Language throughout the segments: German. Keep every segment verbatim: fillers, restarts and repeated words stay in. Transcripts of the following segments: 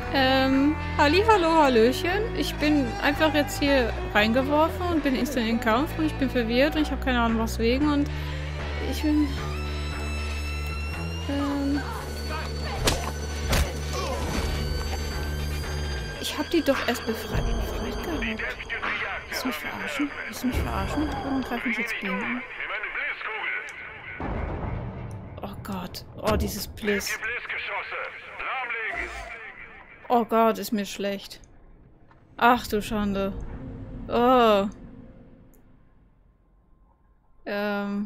Ähm, halli, hallo, hallöchen. Ich bin einfach jetzt hier reingeworfen und bin instant in den Kampf und ich bin verwirrt und ich habe keine Ahnung was wegen und ich bin... Ähm... Ich habe die doch erst befreit, befreit gehabt. Willst du mich verarschen? Willst du mich verarschen? Warum greifen mich jetzt Bienen an? Oh Gott. Oh, dieses Bliss. Oh Gott, ist mir schlecht. Ach du Schande. Oh. Ähm.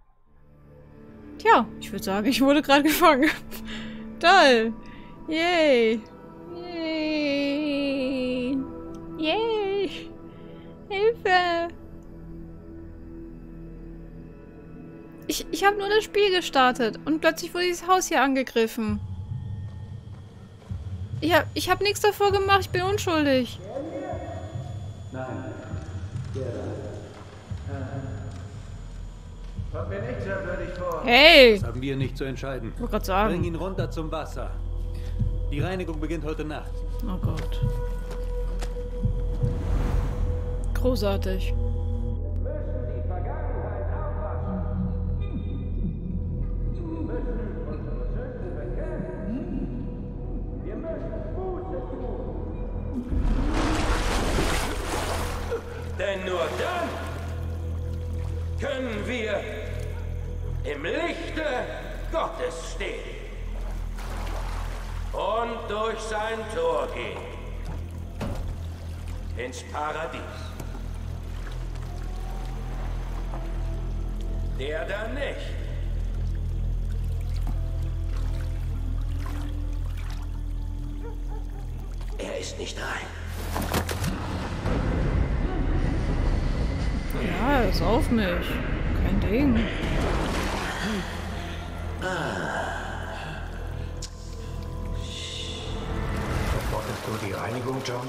Tja, ich würde sagen, ich wurde gerade gefangen. Toll. Yay. Yay. Yay. Hilfe. Ich, ich habe nur das Spiel gestartet und plötzlich wurde dieses Haus hier angegriffen. Ich hab, ich hab nichts davor gemacht, ich bin unschuldig. Nein. Kommt mir nicht sehr würdig vor. Hey! Das haben wir nicht zu entscheiden. Ich wollte gerade sagen. Bring ihn runter zum Wasser. Die Reinigung beginnt heute Nacht. Oh Gott. Großartig. Denn nur dann können wir im Lichte Gottes stehen und durch sein Tor gehen ins Paradies. Der da nicht. Er ist nicht rein. Ja, ist auf mich. Kein Ding. Bevortest du die Reinigung, John?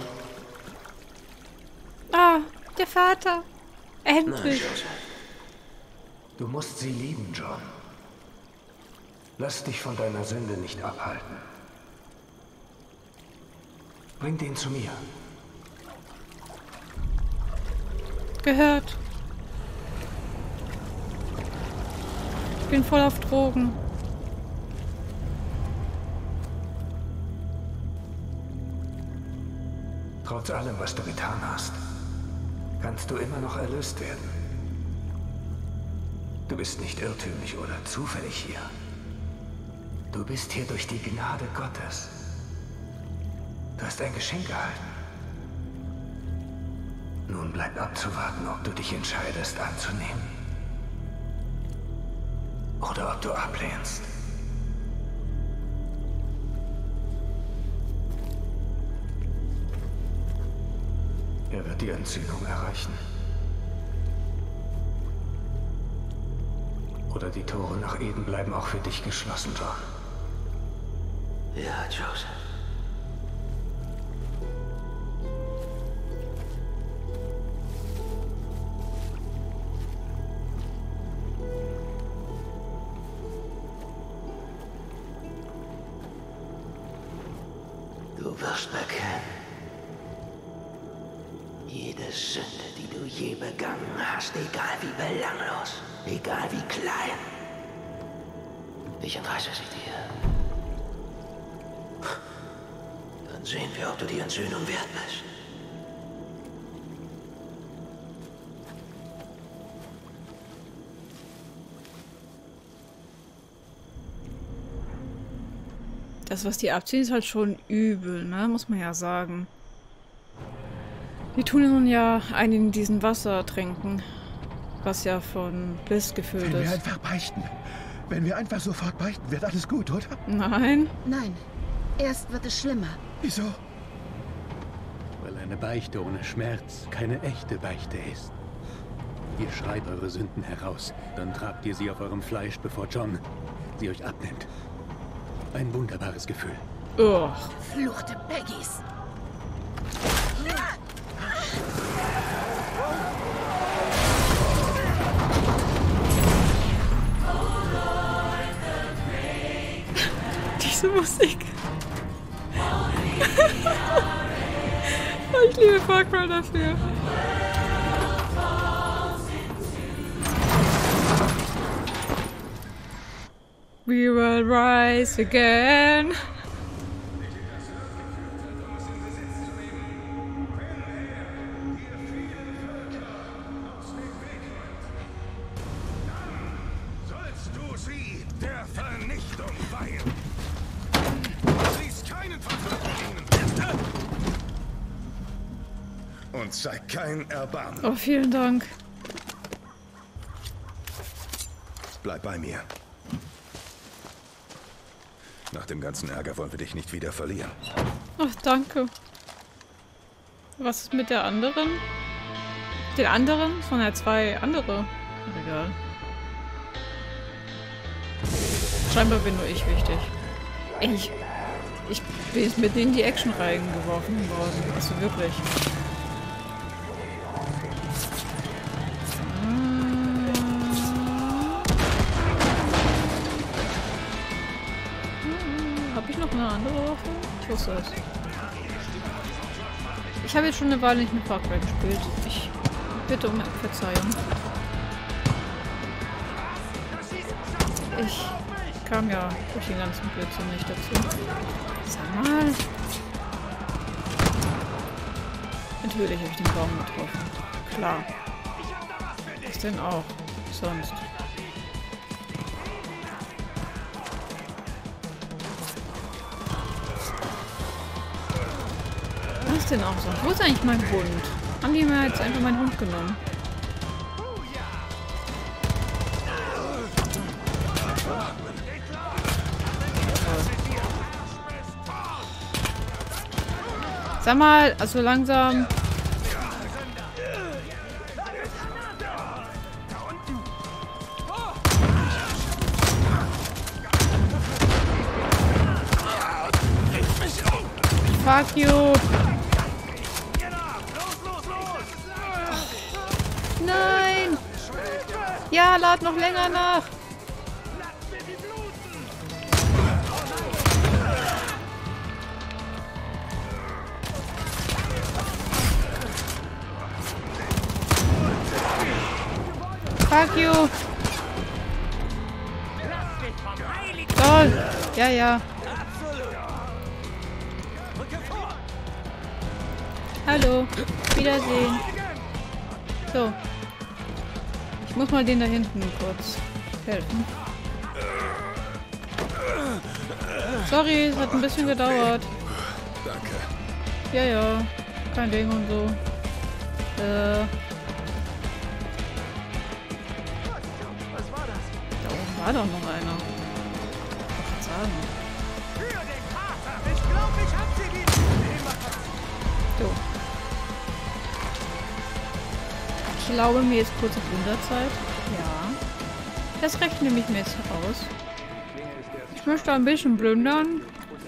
Ah, der Vater. Endlich. Du musst sie lieben, John. Lass dich von deiner Sünde nicht abhalten. Bring den zu mir. Gehört. Ich bin voll auf Drogen. Trotz allem, was du getan hast, kannst du immer noch erlöst werden. Du bist nicht irrtümlich oder zufällig hier. Du bist hier durch die Gnade Gottes. Du hast ein Geschenk erhalten. Nun bleibt abzuwarten, ob du dich entscheidest anzunehmen. Oder ob du ablehnst. Er wird die Entzündung erreichen. Oder die Tore nach Eden bleiben auch für dich geschlossen, John. Ja, Joseph. Du wirst bekennen, jede Sünde, die du je begangen hast, egal wie belanglos, egal wie klein, ich entreiße sie dir. Dann sehen wir, ob du die Entsühnung wert bist. Das, was die abziehen, ist halt schon übel, ne? Muss man ja sagen. Die tun nun ja einen in diesen Wasser trinken, was ja von Bliss gefüllt Wenn wir ist. einfach beichten. Wenn wir einfach sofort beichten, wird alles gut, oder? Nein. Nein. Erst wird es schlimmer. Wieso? Weil eine Beichte ohne Schmerz keine echte Beichte ist. Ihr schreit eure Sünden heraus, dann tragt ihr sie auf eurem Fleisch, bevor John sie euch abnimmt. Ein wunderbares Gefühl. Oh. Fluchte Peggies. Diese Musik. Ich liebe Far Cry dafür. We will rise again. Sollst du sie der Vernichtung weihen? Siehst keinen Versuch ihnen. Und zeig kein Erbarmen. Oh, vielen Dank. Bleib bei mir. Nach dem ganzen Ärger wollen wir dich nicht wieder verlieren. Ach, danke. Was ist mit der anderen? Den anderen? Es waren ja zwei andere. Ach, egal. Scheinbar bin nur ich wichtig. Ey, ich, ich bin jetzt mitten in die Action reingeworfen worden. Also wirklich. Habe ich noch eine andere Waffe? Ich wusste es. Ich habe jetzt schon eine Weile nicht mit Far Cry gespielt. Ich bitte um Verzeihung. Ich kam ja durch den ganzen Blödsinn nicht dazu. Sag mal. Natürlich habe ich den Baum getroffen. Klar. Was denn auch? Sonst. Was denn auch sonst? Wo ist eigentlich mein Hund? Haben die mir jetzt einfach meinen Hund genommen? Sag mal, also langsam. Fuck you. Nein. Ja, lad noch länger nach. Fuck you. Toll. Ja, ja. Hallo. Wiedersehen. So. Ich muss mal den da hinten kurz helfen. Sorry, es hat ein bisschen gedauert. Danke. Ja, ja. Kein Ding und so. Äh. Da oben war doch noch einer. Was sagen? So. Ich glaube mir jetzt kurze Wunderzeit. Ja. Das rechne ich mir jetzt heraus. Ich möchte ein bisschen plündern.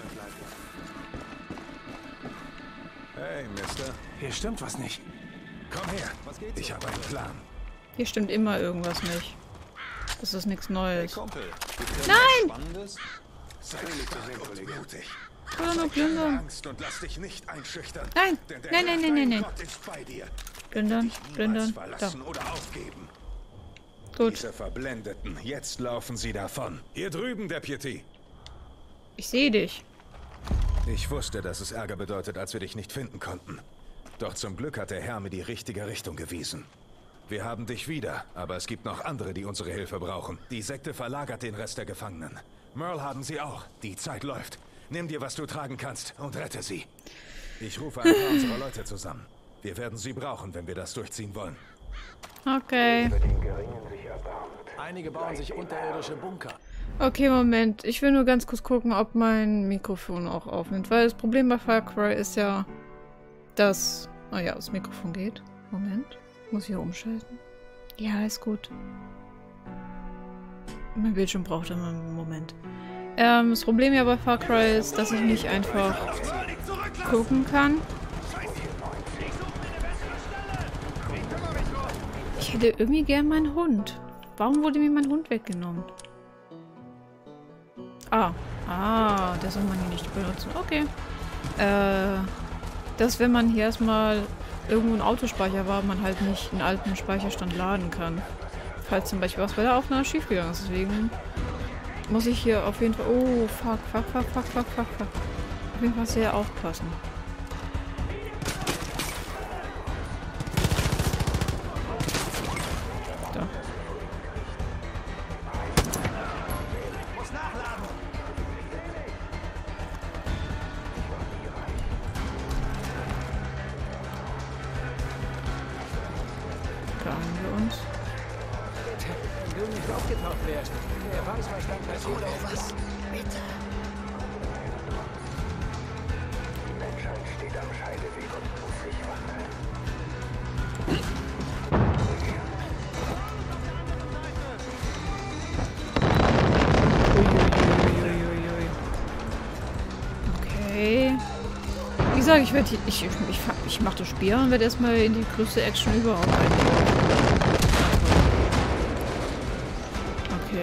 Hey, Mister. Hier stimmt was nicht. Komm her. Ich habe einen Plan. Hier stimmt immer irgendwas nicht. Das ist nichts Neues. Kumpel. Nein! Sei stark und mutig. Ich will doch nur plündern. Angst und lass dich nicht einschüchtern. Nein! Denn der Nein, nein, nein, nein, nein. Gott ist bei dir. Plündern, plündern. Da. Verlassen oder aufgeben. Gut. Diese Verblendeten, jetzt laufen sie davon. Hier drüben, Deputy. Ich sehe dich. Ich wusste, dass es Ärger bedeutet, als wir dich nicht finden konnten. Doch zum Glück hat der Herr mir die richtige Richtung gewiesen. Wir haben dich wieder, aber es gibt noch andere, die unsere Hilfe brauchen. Die Sekte verlagert den Rest der Gefangenen. Merle haben sie auch. Die Zeit läuft. Nimm dir, was du tragen kannst und rette sie. Ich rufe ein paar unserer Leute zusammen. Wir werden sie brauchen, wenn wir das durchziehen wollen. Okay. Einige bauen sich unterirdische Bunker. Okay, Moment. Ich will nur ganz kurz gucken, ob mein Mikrofon auch aufnimmt. Weil das Problem bei Far Cry ist ja, dass... Oh ja, das Mikrofon geht. Moment. Muss ich hier umschalten? Ja, ist gut. Mein Bildschirm braucht immer einen Moment. Ähm, das Problem ja bei Far Cry ist, dass ich nicht einfach gucken kann. Ich hätte irgendwie gern meinen Hund. Warum wurde mir mein Hund weggenommen? Ah. Ah, das soll man hier nicht benutzen. Okay. Äh, dass wenn man hier erstmal irgendwo ein Autospeicher war, man halt nicht einen alten Speicherstand laden kann. Falls zum Beispiel was bei der Aufnahme schiefgegangen ist. Deswegen muss ich hier auf jeden Fall... Oh, fuck, fuck, fuck, fuck, fuck, fuck, fuck. Auf jeden Fall sehr aufpassen. Da. Da haben wir uns. Wenn du nicht aufgetaucht wärst, wer weiß, was dann passiert wäre. Was? Bitte. Die Menschheit steht am Scheideweg und muss sich wandeln. Uiuiuiuiui. Okay. Wie gesagt, ich werde ich, ich, ich, ich mache das Spiel und werde erstmal in die größte Action überhaupt einlegen. Okay.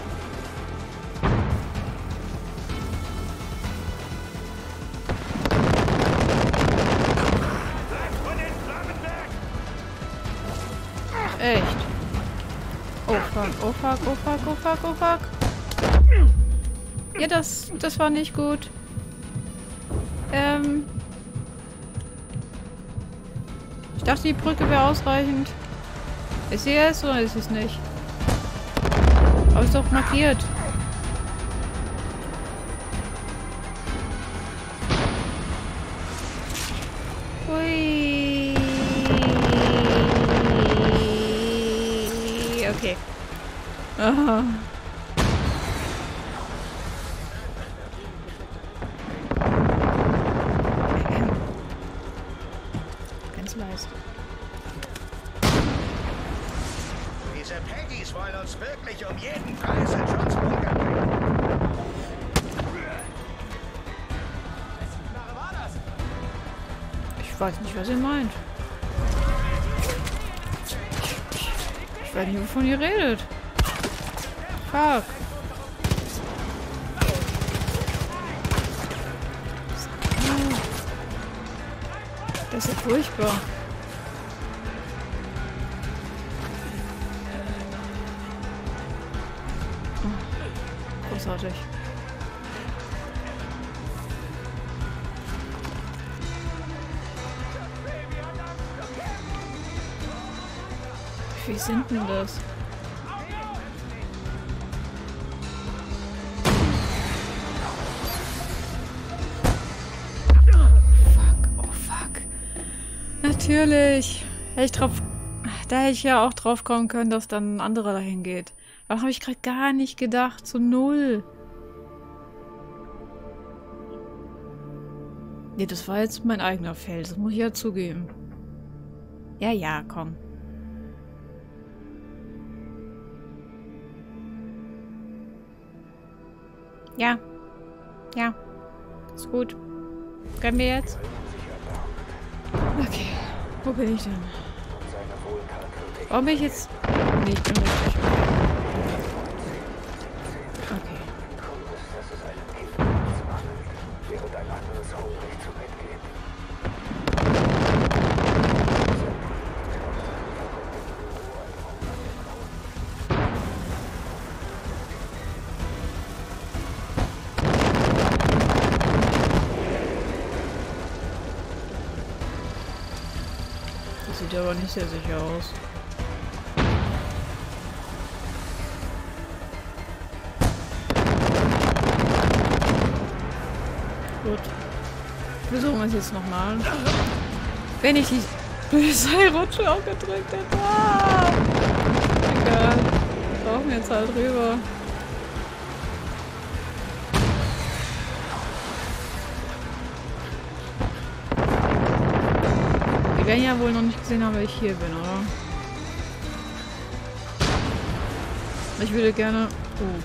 Ach, echt? Oh fuck, oh fuck, oh fuck, oh fuck, oh fuck. Ja, das, das war nicht gut. Ähm. Ich dachte, die Brücke wäre ausreichend. Ist sie es oder ist es nicht? Aber ist doch markiert. Hui. Okay. Aha. Ganz leise. Diese Peggys wollen uns wirklich um jeden Preis in Johns Bunker bringen. Ich weiß nicht, was ihr meint. Ich weiß nicht, wovon ihr redet. Fuck. Das ist ja furchtbar. Oh, großartig. Wie sind denn das? Natürlich. Hätte ich drauf, da hätte ich ja auch drauf kommen können, dass dann ein anderer dahin geht. Aber habe ich gerade gar nicht gedacht. Zu null. Nee, das war jetzt mein eigener Feld. Das muss ich ja zugeben. Ja, ja, komm. Ja. Ja. Ist gut. Können wir jetzt? Okay. Wo bin ich denn? Warum bin ich jetzt... Nee, ich bin richtig. Okay. Das sieht aber nicht sehr sicher aus. Gut. Versuchen wir es jetzt nochmal. Wenn ich die blöde Seilrutsche auch gedrückt hätte. Ah! Egal. Wir brauchen jetzt halt rüber. Die werden ja wohl noch nicht gesehen haben, weil ich hier bin, oder? Ich würde gerne... Oh.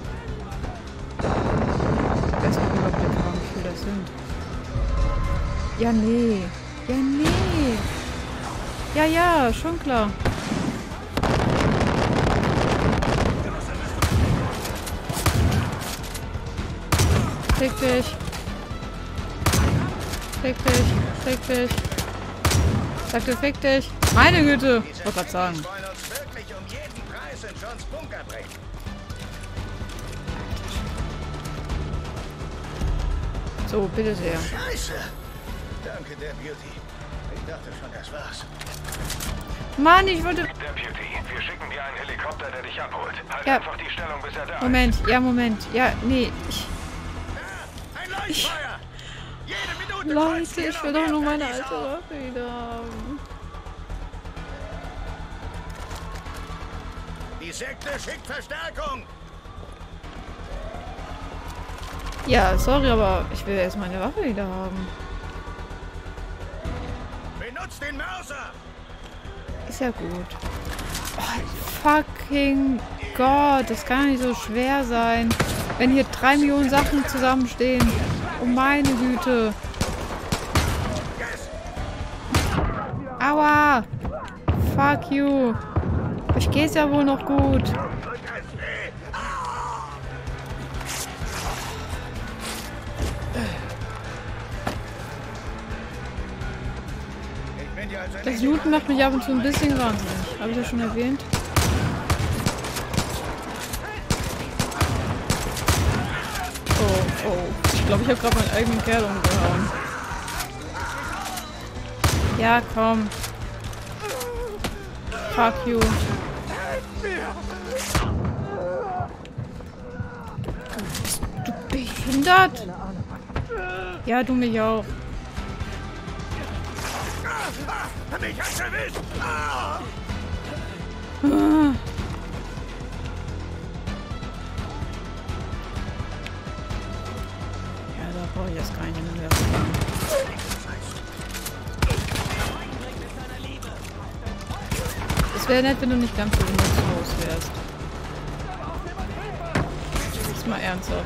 Erstmal einen Überblick haben, wie viele das sind. Ja, nee. Ja, nee. Ja, ja, schon klar. Fick dich. Fick dich. Fick dich. Sag dir, fick dich. Meine Güte. Ich wollte gerade sagen. Die wollen uns wirklich um jeden Preis in Johns Bunker bringen. So, bitte sehr. Scheiße. Danke, der Beauty. Ich dachte schon, das war's. Mann, ich wollte... Deputy, wir schicken dir einen Helikopter, der dich abholt. Halt Ja. einfach die Stellung, bis er da Moment, ja, Moment. Ja, nee. Ich, Ein Leuchtfeuer! Jede Minute Leute, kreuzen hier ich will noch doch mehr nur meine Peggies alte auf. Waffe wieder haben. Die Sekte schickt Verstärkung. Ja, sorry, aber ich will erst meine Waffe wieder haben. Benutzt den Mörser. Ist ja gut. Oh, fucking Gott, das kann nicht so schwer sein. Wenn hier drei Millionen Sachen zusammenstehen. Oh meine Güte. Aua. Fuck you. Ich geht's ja wohl noch gut. Ich bin dir also Das nicht Looten macht mich ab und zu ein bisschen wahnsinnig. Habe ich das schon erwähnt? Oh, oh. Ich glaube, ich habe gerade meinen eigenen Kerl umgehauen. Ja, komm. Fuck you. Bist du behindert? Ja, du mich auch. Mich hat's erwischt. Ah! Ah. Ja, da brauche ich jetzt keine mehr. Es wäre nett, wenn du nicht ganz so emotionslos wärst. Jetzt mal ernsthaft.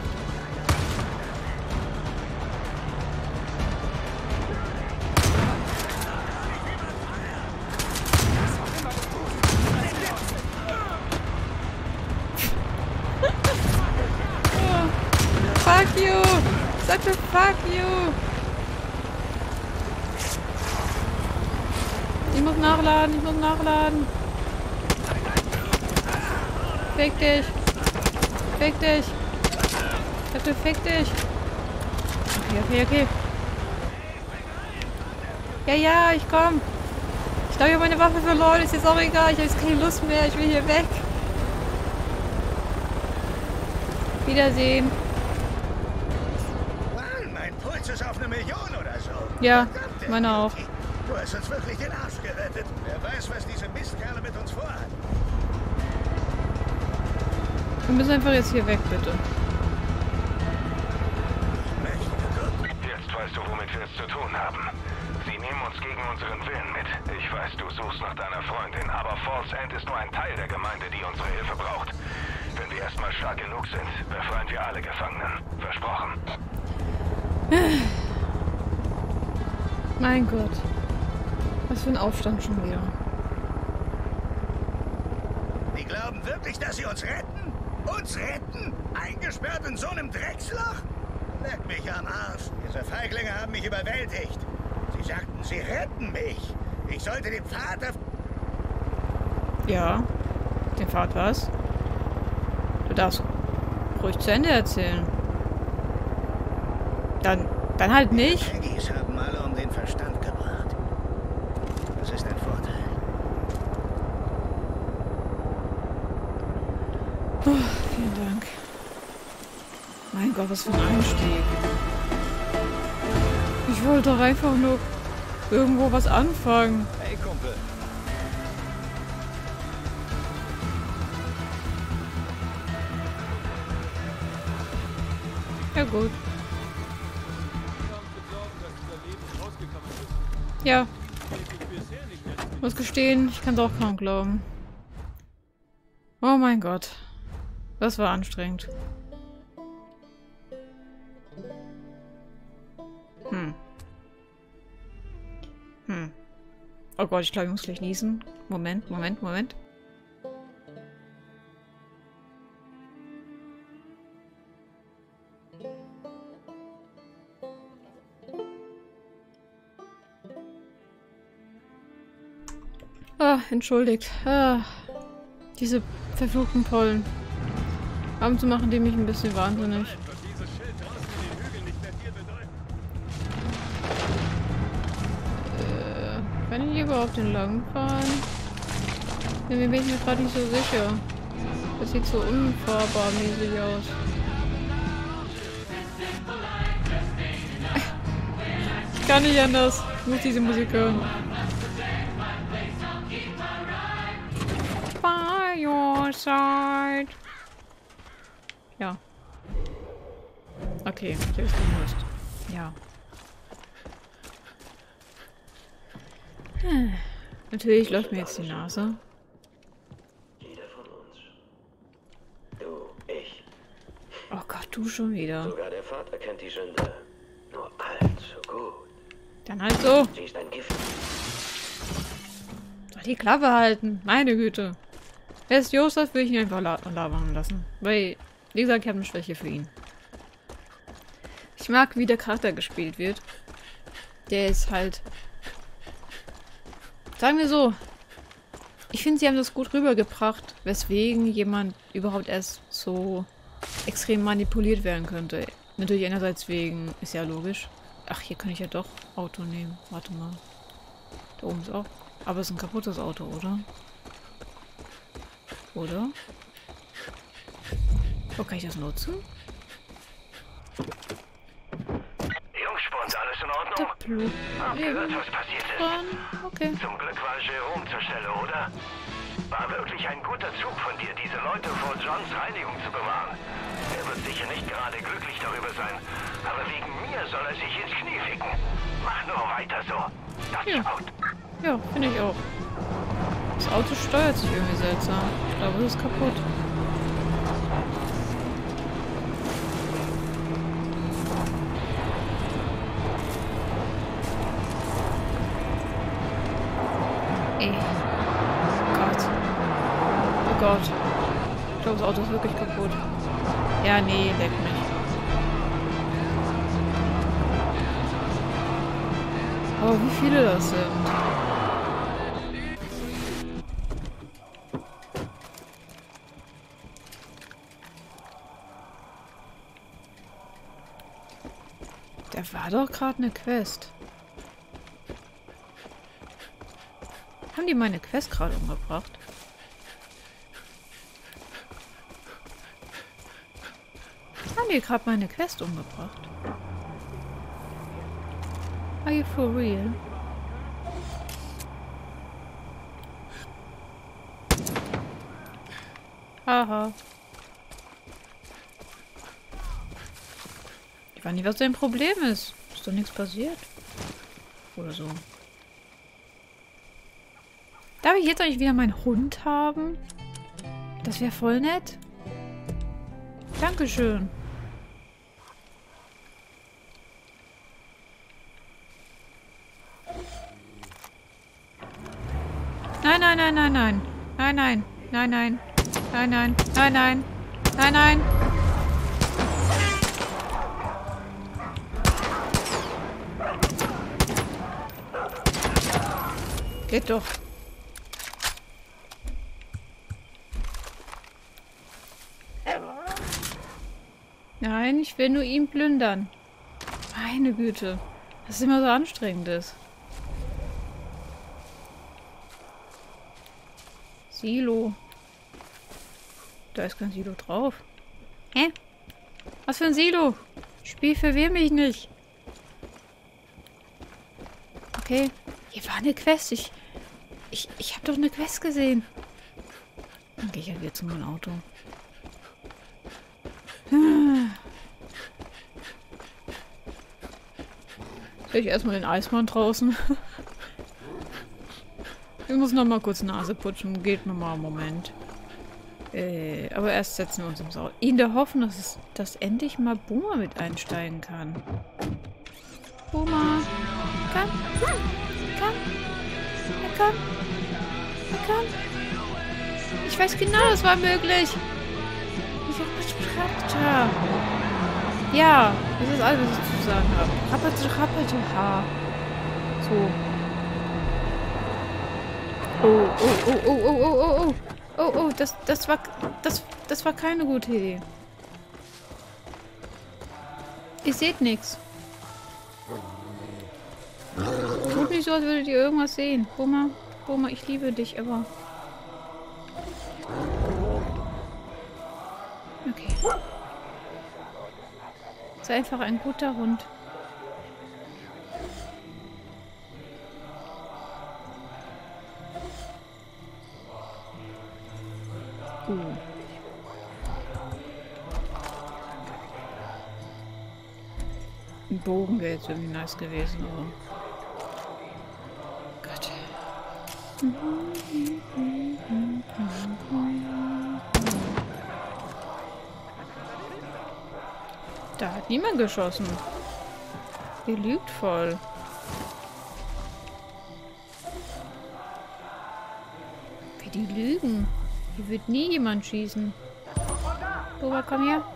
Fuck you! Sag mir fuck you! Ich muss nachladen, ich muss nachladen. Fick dich! Fick dich! Sag mir fick dich! Okay, okay, okay. Ja, ja, ich komm! Ich glaube, ich habe meine Waffe verloren, ist jetzt auch egal, ich habe jetzt keine Lust mehr, ich will hier weg. Wiedersehen. Mein Puls ist auf eine Million oder so. Ja, Verdammt, meine auch. Beauty. Du hast uns wirklich den Arsch gerettet. Wer weiß, was diese Mistkerle mit uns vorhat. Wir müssen einfach jetzt hier weg, bitte. Jetzt weißt du, womit wir es zu tun haben. Sie nehmen uns gegen unseren Willen mit. Ich weiß, du suchst nach deiner Freundin, aber Falls End ist nur ein Teil der Gemeinde, die unsere Hilfe braucht. Wenn wir erstmal stark genug sind, befreien wir alle Gefangenen. Versprochen. Mein Gott. Was für ein Aufstand schon wieder. Die glauben wirklich, dass sie uns retten? Uns retten? Eingesperrt in so einem Drecksloch? Leck mich am Arsch. Diese Feiglinge haben mich überwältigt. Sie sagten, sie retten mich. Ich sollte den Vater... Ja. Den Pfad was? Du darfst ruhig zu Ende erzählen. Dann, dann halt nicht. Peggies haben alle um den Verstand gebracht. Das ist ein Vorteil. Oh, vielen Dank. Mein Gott, was für ein Einstieg. Ich wollte doch einfach nur irgendwo was anfangen. Hey, Kumpel. Ja gut. Ja. Muss gestehen, ich kann es auch kaum glauben. Oh mein Gott. Das war anstrengend. Hm. Hm. Oh Gott, ich glaube, ich muss gleich niesen. Moment, Moment, Moment. Ah, entschuldigt. Ah, diese verfluchten Pollen. Abends machen die mich ein bisschen wahnsinnig. Äh, kann ich hier überhaupt entlang fahren? Ja, mir bin ich mir gerade nicht so sicher. Das sieht so unfahrbar mäßig aus. Ich kann nicht anders. Ich muss diese Musik hören. By your side. Ja. Okay, hier ist die Lust. Ja. Hm. Natürlich läuft mir jetzt die Nase. Jeder von uns. Du, ich. Oh Gott, du schon wieder. Sogar der Vater kennt die Sünde. Nur allzu gut. Dann halt so. Sie ist ein Gift. Soll die Klappe halten. Meine Güte. Wer ist Josef, will ich ihn einfach la labern lassen. Weil, wie gesagt, ich habe eine Schwäche für ihn. Ich mag, wie der Charakter gespielt wird. Der ist halt... Sagen wir so. Ich finde, sie haben das gut rübergebracht, weswegen jemand überhaupt erst so extrem manipuliert werden könnte. Natürlich einerseits wegen, ist ja logisch. Ach, hier kann ich ja doch Auto nehmen. Warte mal. Da oben ist auch. Aber es ist ein kaputtes Auto, oder? Oder? Oh, kann ich das nutzen? Jungspund, alles in Ordnung? Blut. Habt ihr gehört, was passiert ist? Okay. Zum Glück war Jerome zur Stelle, oder? War wirklich ein guter Zug von dir, diese Leute vor Johns Reinigung zu bewahren. Er wird sicher nicht gerade glücklich darüber sein, aber wegen mir soll er sich ins Knie ficken. Mach nur weiter so. Das Ja. ist gut. Ja, finde ich auch. Das Auto steuert sich irgendwie seltsam. Ich glaube, es ist kaputt. Ey. Gott. Oh Gott. Ich glaube, das Auto ist wirklich kaputt. Ja, nee, leck mich. Aber wie viele das sind? Da war doch gerade eine Quest. Haben die meine Quest gerade umgebracht? Haben die gerade meine Quest umgebracht? Are you for real? Haha. Ich weiß nicht, was dein Problem ist. Ist doch nichts passiert. Oder so. Darf ich jetzt eigentlich wieder meinen Hund haben? Das wäre voll nett. Dankeschön. Nein, nein, nein, nein, nein. Nein, nein. Nein, nein. Nein, nein. Nein, nein. Nein, nein. Geht doch. Nein, ich will nur ihn plündern. Meine Güte. Dass es immer so anstrengend ist. Silo. Da ist kein Silo drauf. Hä? Was für ein Silo? Spiel, verwirr mich nicht. Okay. Hier war eine Quest. Ich, ich, ich habe doch eine Quest gesehen. Dann gehe ich halt wieder zu meinem Auto. Sehe ich erstmal den Eismann draußen. Ich muss noch mal kurz Nase putzen. Geht mir mal einen Moment. Äh, aber erst setzen wir uns ins Auto. In der Hoffnung, dass, es, dass endlich mal Boomer mit einsteigen kann. Boomer. Komm. Komm. Ja, komm. Ja, komm. Ich weiß genau, das war möglich. Ich hab nicht Charakter. Ja, das ist alles, was ich zu sagen habe. Rapperte, rapperte, ha. So. Oh. oh, oh, oh, oh, oh, oh, oh. Oh, oh, das, das war, das, das war keine gute Idee. Ihr seht nichts. Tut nicht so, als würdet ihr irgendwas sehen. Boma, Boma, ich liebe dich, aber... Okay. Sei einfach ein guter Hund. Uh. Ein Bogen wäre jetzt irgendwie nice gewesen, aber... Gott. Da hat niemand geschossen. Ihr lügt voll. Wie die lügen. Hier wird nie jemand schießen. Boba, komm her.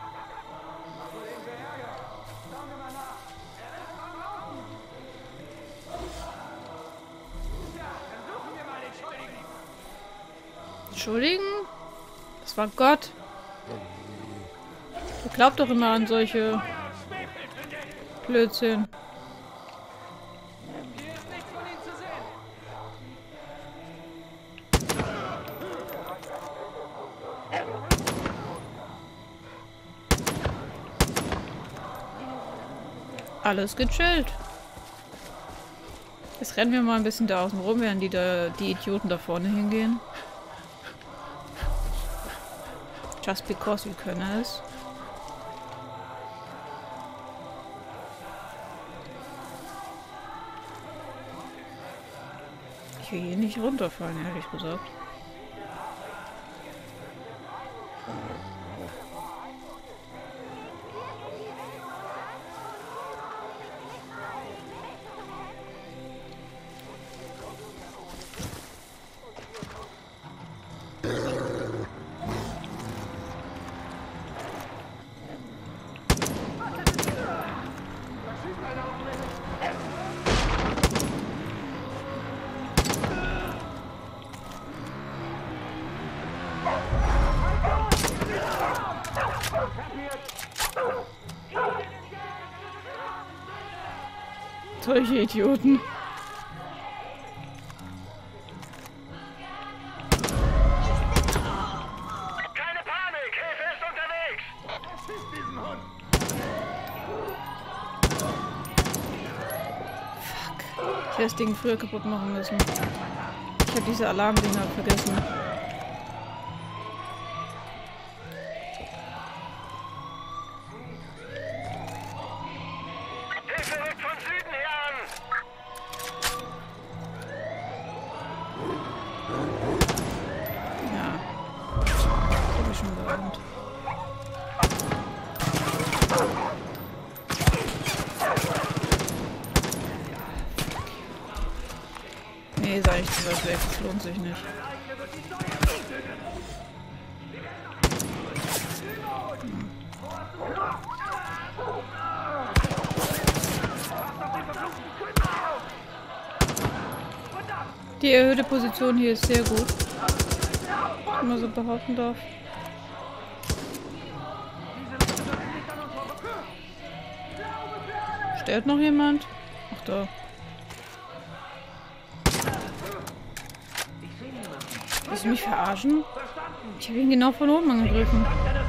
Entschuldigen? Das war Gott. Ihr glaubt doch immer an solche Blödsinn. Alles gechillt. Jetzt rennen wir mal ein bisschen da außen rum, während die, da, die Idioten da vorne hingehen. Just because wir können es. Ich will hier nicht runterfallen, ehrlich gesagt. Solche Idioten. Keine Panik! Hilfe ist unterwegs! Schieß diesen Hund! Fuck. Ich hätte das Ding früher kaputt machen müssen. Ich habe diese Alarmdinger vergessen. Nee, ist eigentlich zu weit weg. Das lohnt sich nicht. Hm. Die erhöhte Position hier ist sehr gut. Wenn man so behaupten darf. Stört noch jemand? Ach da. Willst du mich verarschen? Ich habe ihn genau von oben angegriffen.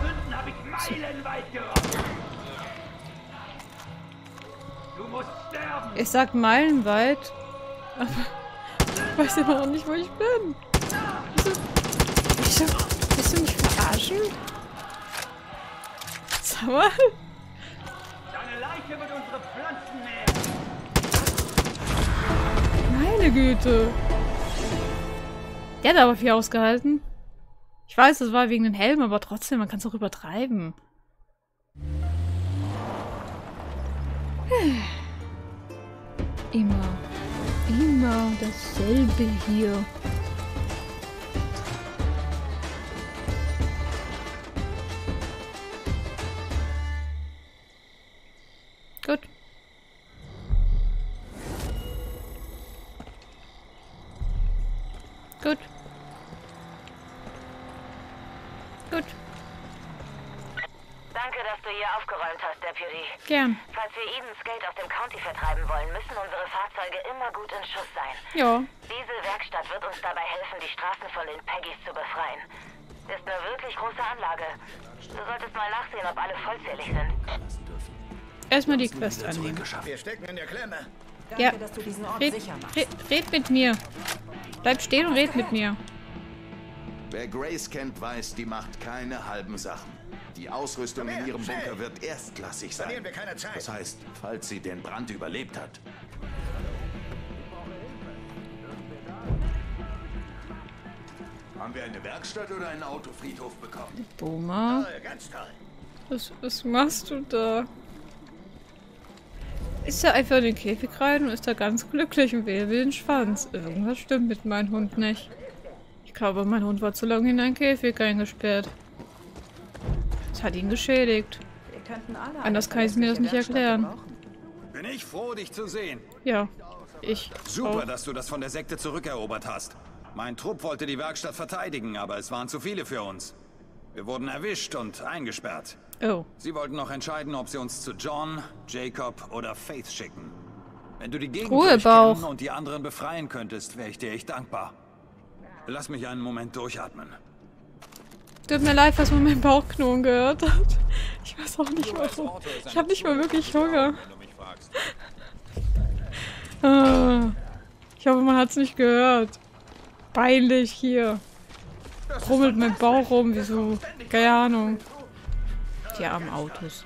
Ich sag meilenweit. Aber ich weiß immer noch nicht, wo ich bin. Willst du, willst du mich verarschen? Sag mal. Meine Güte. Der hat aber viel ausgehalten. Ich weiß, das war wegen dem Helm, aber trotzdem, man kann es auch übertreiben. Immer, immer dasselbe hier. Gut. Gut. Gut. Danke, dass du hier aufgeräumt hast, Deputy. Gern. Falls wir Eden's Gate aus dem County vertreiben wollen, müssen unsere Fahrzeuge immer gut in Schuss sein. Ja. Diese Werkstatt wird uns dabei helfen, die Straßen von den Peggys zu befreien. Ist eine wirklich große Anlage. Du solltest mal nachsehen, ob alle vollzählig sind. Erstmal die Quest annehmen. Wir stecken in der Klemme. Ja. Danke, dass du diesen Ort Red, sicher machst. red, red mit mir. Bleib stehen und red mit mir. Wer Grace kennt, weiß, die macht keine halben Sachen. Die Ausrüstung in ihrem Bunker wird erstklassig sein. Verlieren wir keine Zeit. Das heißt, falls sie den Brand überlebt hat. Haben wir eine Werkstatt oder einen Autofriedhof bekommen? Boomer. Toll, ganz toll. Was, was machst du da? Ist er einfach in den Käfig rein und ist da ganz glücklich und will den Schwanz. Irgendwas stimmt mit meinem Hund nicht. Ich glaube, mein Hund war zu lange in einen Käfig eingesperrt. Das hat ihn geschädigt. Anders kann ich mir das nicht erklären. Bin ich froh, dich zu sehen. Ja, ich Super, auch. dass du das von der Sekte zurückerobert hast. Mein Trupp wollte die Werkstatt verteidigen, aber es waren zu viele für uns. Wir wurden erwischt und eingesperrt. Oh. Sie wollten noch entscheiden, ob sie uns zu John, Jacob oder Faith schicken. Wenn du die Gegend Ruhe, durchkennen Bauch. und die anderen befreien könntest, wäre ich dir echt dankbar. Lass mich einen Moment durchatmen. Tut mir leid, was man meinen Bauchknurren gehört hat. Ich weiß auch nicht warum. Ich habe nicht mal wirklich Hunger. Ah, ich hoffe, man hat es nicht gehört. Peinlich hier. Rummelt mein Bauch rum, wie so. Keine Ahnung. Die armen Autos.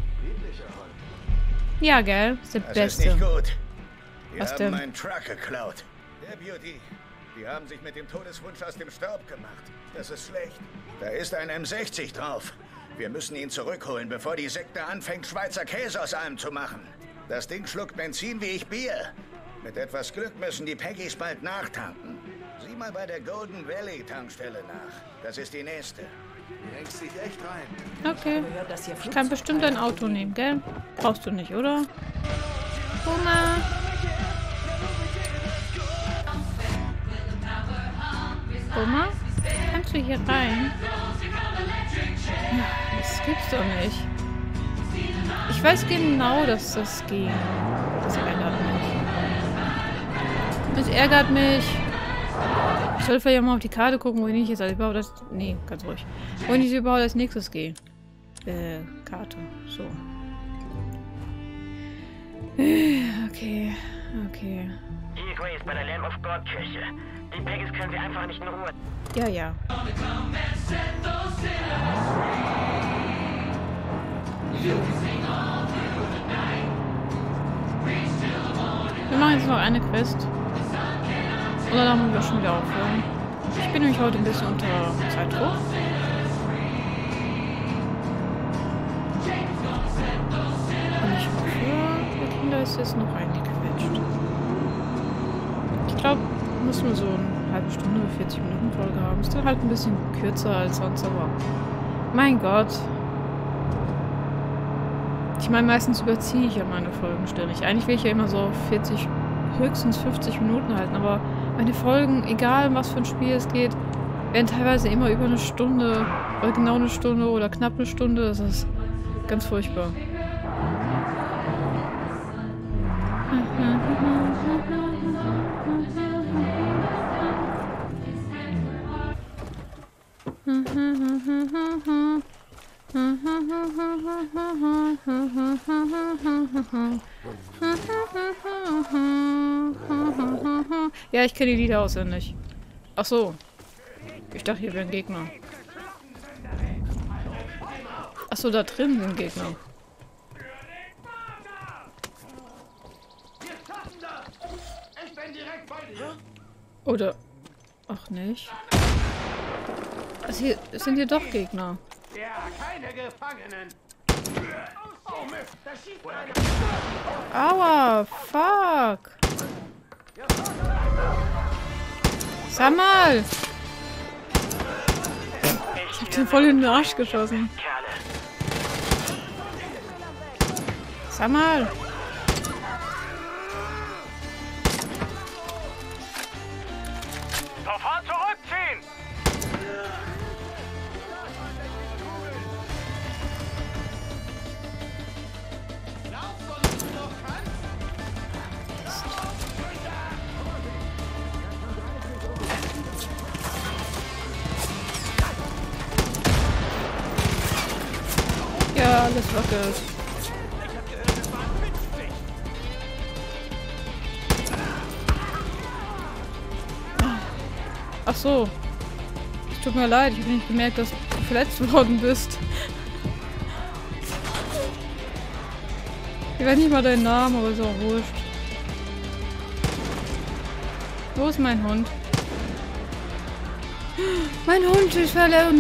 Ja, gell? Ist der Das Beste. ist nicht gut. Die Was haben denn? meinen Truck geklaut. Deputy, die haben sich mit dem Todeswunsch aus dem Staub gemacht. Das ist schlecht. Da ist ein M sechzig drauf. Wir müssen ihn zurückholen, bevor die Sekte anfängt, Schweizer Käse aus allem zu machen. Das Ding schluckt Benzin wie ich Bier. Mit etwas Glück müssen die Peggys bald nachtanken. Sieh mal bei der Golden Valley Tankstelle nach. Das ist die nächste. Du hängst dich echt rein. Okay. Ich kann bestimmt ein Auto nehmen, gell? Brauchst du nicht, oder? Boomer. Boomer? Kannst du hier rein? Das gibt's doch nicht. Ich weiß genau, dass das ging. Das ärgert mich. Das ärgert mich. Ich soll vielleicht mal auf die Karte gucken, wohin ich jetzt als überhaupt das... Nee, ganz ruhig. Wohin ich überhaupt als nächstes gehe. Äh, Karte. So. Okay. Okay. Hier, Grace, bei der Lamb of God Kirche. Die Peggys können sie einfach nicht in Ruhe. Ja, ja. Wir machen jetzt noch eine Quest. Und danach müssen wir schon wieder aufhören. Ich bin nämlich heute ein bisschen unter Zeitdruck. Und ich hoffe, der Kinder ist jetzt noch eingequetscht. Ich glaube, wir müssen nur so eine halbe Stunde, vierzig Minuten Folge haben. Ist dann halt ein bisschen kürzer als sonst, aber mein Gott. Ich meine, meistens überziehe ich ja meine Folgen ständig. Eigentlich will ich ja immer so vierzig, höchstens fünfzig Minuten halten, aber meine Folgen, egal um was für ein Spiel es geht, werden teilweise immer über eine Stunde, oder genau eine Stunde oder knapp eine Stunde. Das ist ganz furchtbar. Ja, ich kenne die Lieder auswendig. Ach so. Ich dachte, hier wären Gegner. Ach so, da drin sind Gegner. Oder... Ach nicht. Also hier sind hier doch Gegner. Ja, keine Gefangenen. Oh Mist, da schießt eine... Aua, fuck. Sag mal. Ich hab den voll in den Arsch geschossen. Sag mal. Sofort alles wackelt. Ach so. Es tut mir leid, ich habe nicht gemerkt, dass du verletzt worden bist. Ich weiß nicht mal deinen Namen, aber ist auch wurscht. Wo ist mein Hund? Mein Hund ist verletzt.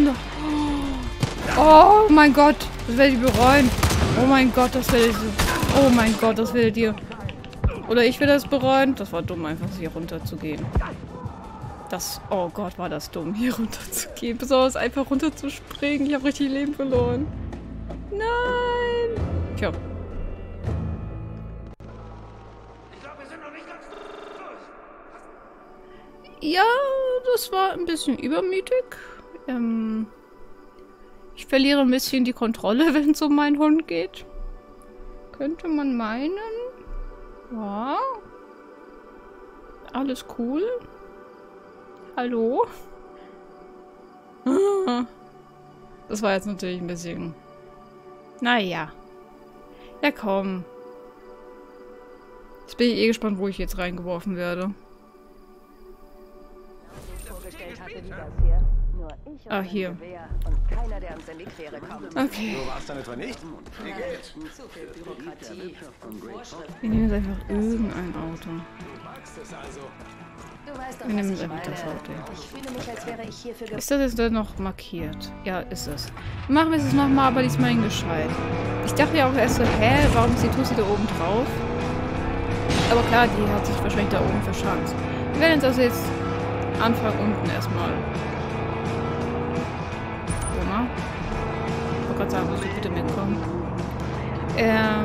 Oh mein Gott, das werde ich bereuen. Oh mein Gott, das werde ich... Oh mein Gott, das werdet ihr... Oder ich will das bereuen. Das war dumm, einfach hier runter zu gehen. Das... Oh Gott, war das dumm, hier runter zu gehen. Besonders einfach runter zu springen. Ich habe richtig Leben verloren. Nein! Tja. Ja, das war ein bisschen übermütig. Ähm, ich verliere ein bisschen die Kontrolle, wenn es um meinen Hund geht. Könnte man meinen. Ja. Alles cool. Hallo? Das war jetzt natürlich ein bisschen... Naja. Ja, komm. Jetzt bin ich eh gespannt, wo ich jetzt reingeworfen werde. Ah, hier. Okay. Wir nehmen jetzt einfach irgendein Auto. Wir nehmen jetzt einfach das Auto. Ist das jetzt dann noch markiert? Ja, ist es. Machen wir es nochmal, aber diesmal in gescheit. Ich dachte ja auch erst so, hä, warum ist die Tussi da oben drauf? Aber klar, die hat sich wahrscheinlich da oben verschanzt. Wir werden jetzt also jetzt anfangen unten erstmal. Oma. Ich wollte gerade sagen, musst du bitte mitkommen. Ähm.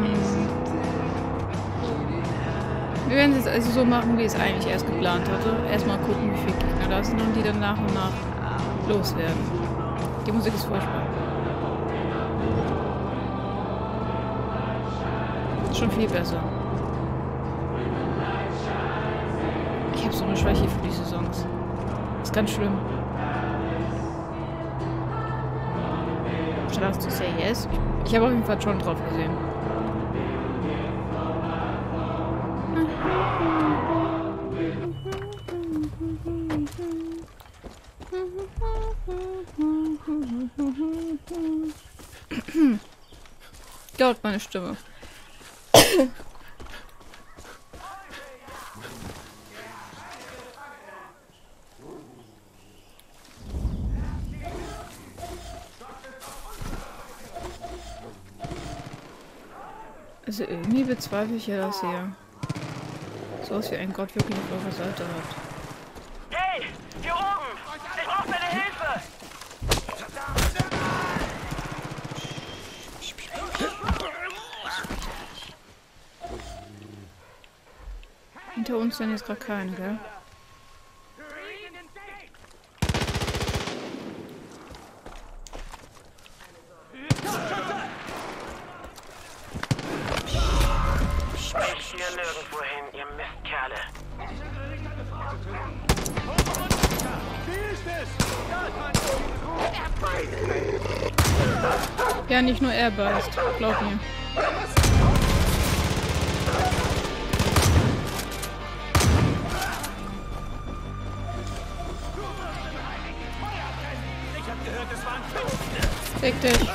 Wir werden es jetzt also so machen, wie es eigentlich erst geplant hatte. Erstmal gucken, wie viele Gegner da sind und die dann nach und nach loswerden. Die Musik ist furchtbar. Schon viel besser. Ich habe so eine Schwäche für diese Songs. Ist ganz schlimm. Should I to say yes? Ich habe auf jeden Fall schon drauf gesehen. Dauert meine Stimme. Also irgendwie bezweifle ich ja, dass ihr so was wie ein Gott wirklich auf eurer Seite habt. Hey, hier oben! Ich brauche deine Hilfe! Hinter uns sind jetzt gerade keine, gell? Hier nirgendwo hin, ihr Mistkerle. Ja, nicht nur er beißt, glaub mir. Fick dich.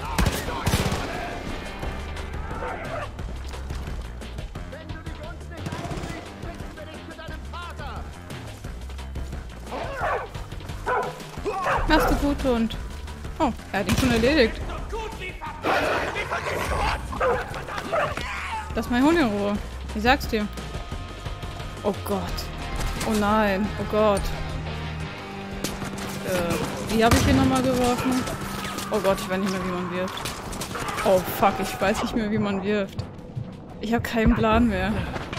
Machst du gut, Hund. Oh, er hat ihn schon erledigt. Lass mein Hund in Ruhe. Ich sag's dir. Oh Gott. Oh nein. Oh Gott. Äh, wie habe ich hier nochmal geworfen? Oh Gott, ich weiß nicht mehr, wie man wirft. Oh fuck, ich weiß nicht mehr, wie man wirft. Ich habe keinen Plan mehr.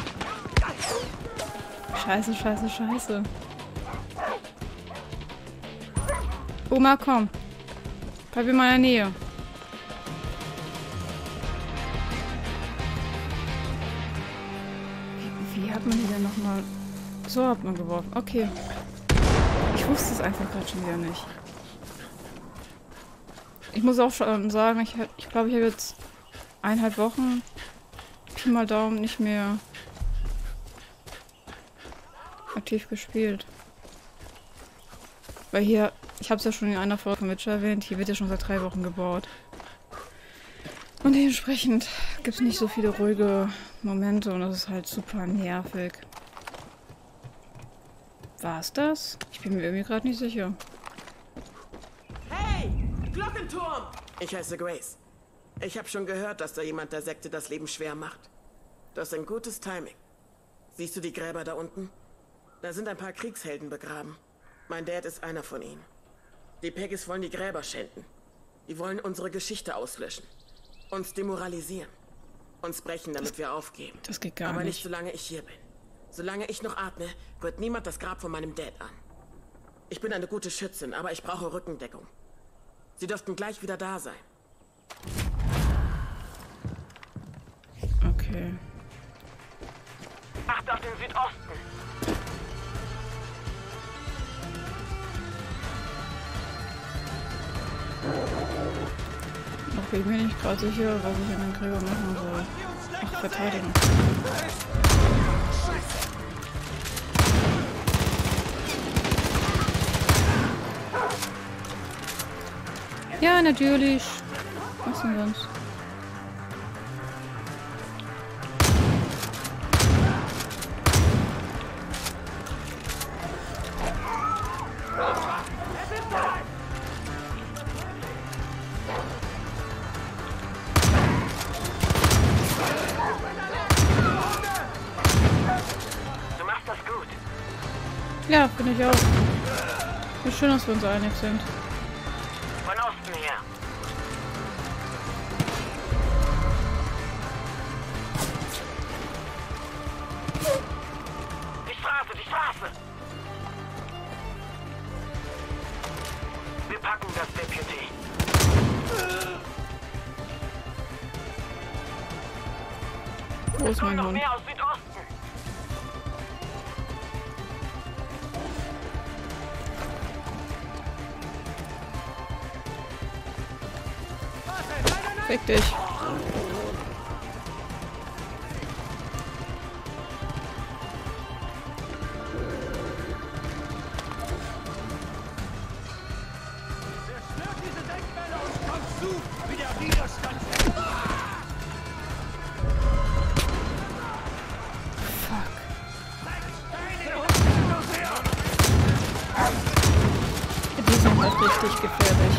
Scheiße, scheiße, scheiße. Oma, komm. Bleib in meiner Nähe. Wie, wie hat man die denn nochmal... So hat man geworfen. Okay. Ich wusste es einfach gerade schon wieder nicht. Ich muss auch schon sagen, ich glaube, ich, glaub, ich habe jetzt eineinhalb Wochen Pi mal Daumen nicht mehr aktiv gespielt. Weil hier, ich habe es ja schon in einer Folge von Witcher erwähnt, hier wird ja schon seit drei Wochen gebaut. Und dementsprechend gibt es nicht so viele ruhige Momente und das ist halt super nervig. War's das? Ich bin mir irgendwie gerade nicht sicher. Hey! Glockenturm! Ich heiße Grace. Ich habe schon gehört, dass da jemand der Sekte das Leben schwer macht. Das ist ein gutes Timing. Siehst du die Gräber da unten? Da sind ein paar Kriegshelden begraben. Mein Dad ist einer von ihnen. Die Peggys wollen die Gräber schänden. Die wollen unsere Geschichte auslöschen. Uns demoralisieren. Uns brechen, damit wir aufgeben. Das geht gar Aber nicht. nicht solange ich hier bin. Solange ich noch atme, wird niemand das Grab von meinem Dad an. Ich bin eine gute Schützin, aber ich brauche Rückendeckung. Sie dürften gleich wieder da sein. Okay. Achte auf den Südosten. Auch ich bin mir nicht gerade sicher, was ich an den Gräber machen soll. Ach, verteidigen. Ja, natürlich. Was denn sonst? Du machst das gut. Ja, finde ich auch. Wie schön, dass wir uns einig sind. Von Osten her. Die Straße, die Straße! Wir packen das, Deputy. Wo ist mein noch Hund? mehr aus Südosten. Fick dich. Die sind halt richtig gefährlich.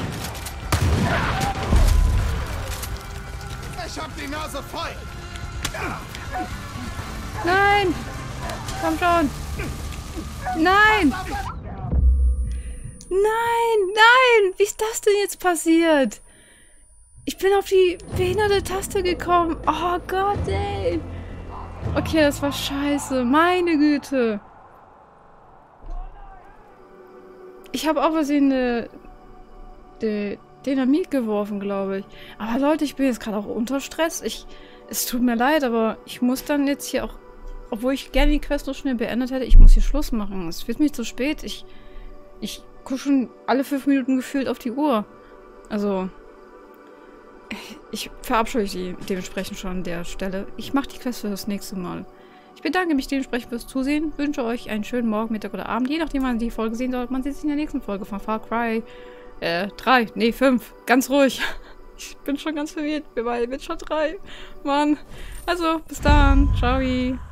Ich hab die Nase voll! Nein! Komm schon! Nein! Nein! Nein! Wie ist das denn jetzt passiert? Ich bin auf die behinderte Taste gekommen. Oh Gott, ey! Okay, das war scheiße. Meine Güte. Ich habe auch versehen eine, eine Dynamit geworfen, glaube ich. Aber Leute, ich bin jetzt gerade auch unter Stress. Ich, es tut mir leid, aber ich muss dann jetzt hier auch, obwohl ich gerne die Quest so schnell beendet hätte, ich muss hier Schluss machen. Es wird mir zu spät. Ich, ich gucke schon alle fünf Minuten gefühlt auf die Uhr. Also, ich verabscheue sie dementsprechend schon an der Stelle. Ich mache die Quest für das nächste Mal. Ich bedanke mich dementsprechend fürs Zusehen, wünsche euch einen schönen Morgen, Mittag oder Abend, je nachdem, wann die Folge sehen soll. Man sieht sich in der nächsten Folge von Far Cry äh, drei, nee, fünf. Ganz ruhig. Ich bin schon ganz verwirrt. Wir beide sind schon drei. Mann. Also, bis dann. Ciao.